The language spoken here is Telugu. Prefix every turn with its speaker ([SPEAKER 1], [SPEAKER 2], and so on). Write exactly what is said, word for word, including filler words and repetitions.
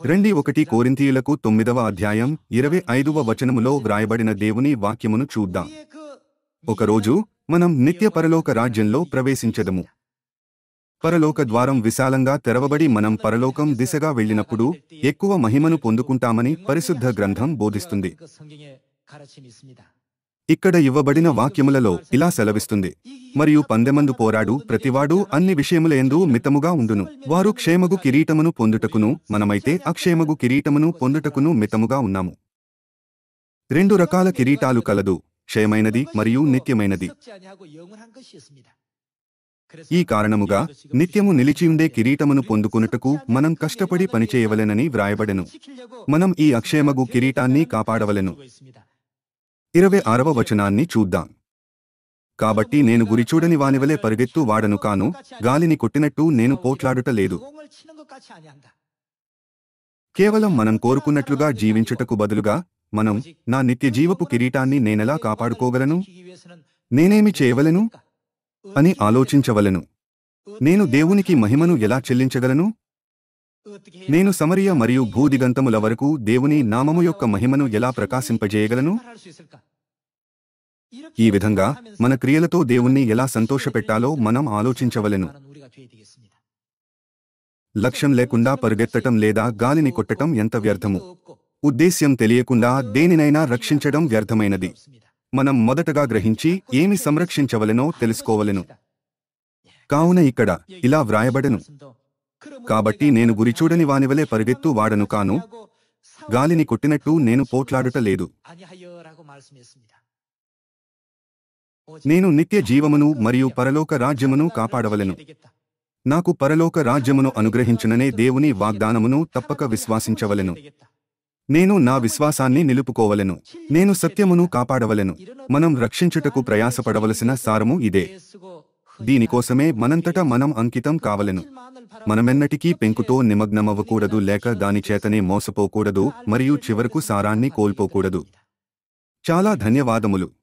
[SPEAKER 1] రెండి ఒకటి కోరింథీయులకు తొమ్మిదవ అధ్యాయం ఇరవై ఐదవ వచనములో వ్రాయబడిన దేవుని వాక్యమును చూద్దాం. ఒకరోజు మనం నిత్య పరలోక రాజ్యంలో ప్రవేశించెదము. పరలోక ద్వారం విశాలంగా తెరవబడి మనం పరలోకం దిశగా వెళ్ళినప్పుడు ఎక్కువ మహిమను పొందుకుంటామని పరిశుద్ధ గ్రంథం బోధిస్తుంది. ఇక్కడ ఇవ్వబడిన వాక్యములలో ఇలా సెలవిస్తుంది: మరియు పందెమందు పోరాడు ప్రతివాడు అన్ని విషయములందు మితముగా ఉండును. వారు క్షేమగు కిరీటమును పొందుటకును, మనమైతే అక్షేమగు కిరీటమును పొందుటకును మితముగా ఉన్నాము. రెండు రకాల కిరీటాలు కలదు, క్షయమైనది మరియు నిత్యమైనది. ఈ కారణముగా నిత్యము నిలిచియుండే కిరీటమును పొందుకొనుటకు మనం కష్టపడి పనిచేయవలెనని వ్రాయబడెను. మనం ఈ అక్షేమగు కిరీటాన్ని కాపాడవలెను. ఇరవై ఆరవ వచనాన్ని చూద్దాం. కాబట్టి నేను గురిచూడని వానివలే పరిగెత్తు వాడను కాను, గాలిని కొట్టినట్టు నేను పోట్లాడుట లేదు. కేవలం మనం కోరుకున్నట్లుగా జీవించుటకు బదులుగా మనం నా నిత్య జీవపు కిరీటాన్ని నేనెలా కాపాడుకోగలను, నేనేమి చేయవలెను అని ఆలోచించవలెను. నేను దేవునికి మహిమను ఎలా చెల్లించగలను? నేను సమరియ మరియు భూదిగంతముల వరకు దేవుని నామము యొక్క మహిమను ఎలా ప్రకాశింపజేయగలను? ఈ విధంగా మన క్రియలతో దేవుణ్ణి ఎలా సంతోషపెట్టాలో మనం ఆలోచించవలెను. లక్ష్యం లేకుండా పరుగెత్తటం లేదా గాలిని కొట్టటం ఎంత వ్యర్థము. ఉద్దేశ్యం తెలియకుండా దేనినైనా రక్షించడం వ్యర్థమైనది. మనం మొదటగా గ్రహించి ఏమి సంరక్షించవలెనో తెలుసుకోవలెను. కావున ఇక్కడ ఇలా వ్రాయబడెను: కాబట్టి నేను గురిచూడని వానివలే పరిగెత్తు వాడను కాను, గాలిని కొట్టినట్టు నేను పోట్లాడుట లేదు. నేను నిత్య జీవమును మరియు పరలోక రాజ్యమును కాపాడవలెను. నాకు పరలోక రాజ్యమును అనుగ్రహించుననే దేవుని వాగ్దానమును తప్పక విశ్వాసించవలెను. నేను నా విశ్వాసాన్ని నిలుపుకోవలెను. నేను సత్యమును కాపాడవలెను. మనం రక్షించుటకు ప్రయాసపడవలసిన సారము ఇదే. దీనికోసమే మనంతటా మనం అంకితం కావలెను. మనమెన్నటికీ పెంకుతో నిమగ్నమవ్వకూడదు, లేక దానిచేతనే మోసపోకూడదు మరియు చివరకు సారాన్ని కోల్పోకూడదు. చాలా ధన్యవాదములు.